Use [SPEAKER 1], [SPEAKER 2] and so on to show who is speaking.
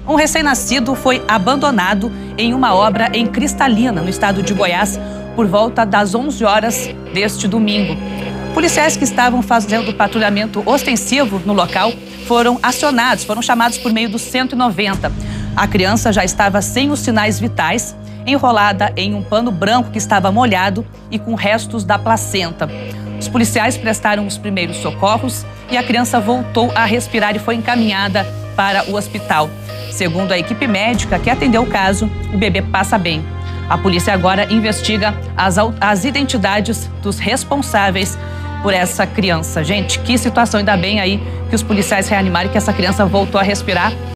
[SPEAKER 1] Um recém-nascido foi abandonado em uma obra em Cristalina, no estado de Goiás, por volta das 11 horas deste domingo. Policiais que estavam fazendo patrulhamento ostensivo no local foram acionados, foram chamados por meio do 190. A criança já estava sem os sinais vitais, enrolada em um pano branco que estava molhado e com restos da placenta. Os policiais prestaram os primeiros socorros e a criança voltou a respirar e foi encaminhada para o hospital. Segundo a equipe médica que atendeu o caso, o bebê passa bem. A polícia agora investiga as identidades dos responsáveis por essa criança. Gente, que situação, ainda bem aí que os policiais reanimaram e que essa criança voltou a respirar.